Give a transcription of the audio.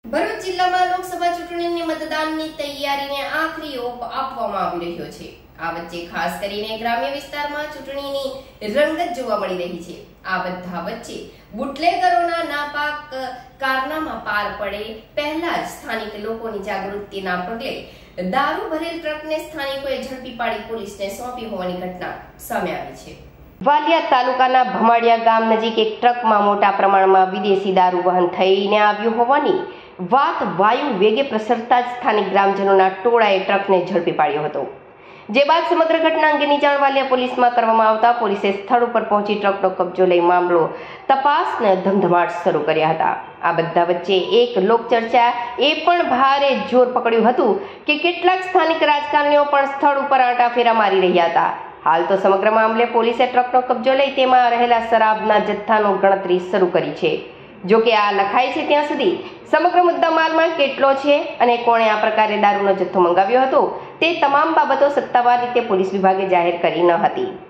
ભરૂચ જિલ્લામાં લોકસભા ચૂંટણીની મતદાનની તૈયારીને આખરી ઓપ આપવામાં આવી રહ્યો છે। આ વચ્ચે ખાસ કરીને ગ્રામ્ય વિસ્તારમાં ચૂંટણીની રંગત જોવા મળી રહી છે। આ બધા વચ્ચે બુટલેગરોના નાપાક કારનામા પાર પડે પહેલા જ સ્થાનિક લોકોની જાગૃતિના પગલે દારૂ ભરેલ ટ્રકને સ્થાનિકોએ ઝડપી પાડી પોલીસને સોંપી હોવાની ઘટના સામે આવી છે। વાલિયા તાલુકાના ભમાડિયા ગામ નજીક એક ટ્રકમાં મોટા પ્રમાણમાં વિદેશી દારૂ વહન થઈને આવ્યું હોવાની વાત વાયુ વેગે પ્રસરતા જ સ્થાનિક ગ્રામજનોના ટોળાએ ટ્રકને ઝડપી પાડ્યો હતો। જે બાદ સમગ્ર ઘટના અંગેની જાણ વાલિયા પોલીસમાં કરવામાં આવતા પોલીસે સ્થળ ઉપર પહોંચી ટ્રકનો કબજો લઈ મામલો તપાસને ધમધમાટ શરૂ કર્યા હતા। આ બધા વચ્ચે એક લોકચર્ચા એ પણ ભારે જોર પકડ્યું હતું કે કેટલાક સ્થાનિક રાજકારણીઓ પણ સ્થળ ઉપર આંટાફેરા મારી રહ્યા હતા। હાલ તો સમગ્ર મામલે પોલીસે ટ્રકનો કબજો લઈ તેમાં રહેલા શરાબના જથ્થાનો ગણતરી શરૂ કરી છે। જો કે આ લખાય છે ત્યાં સુધી સમગ્ર મુદ્દામાલમાં કેટલો છે અને કોણે આ પ્રકારે દારૂનો જથ્થો મંગાવ્યો હતો તે તમામ બાબતો સત્તાવાર રીતે પોલીસ વિભાગે જાહેર કરી ન હતી।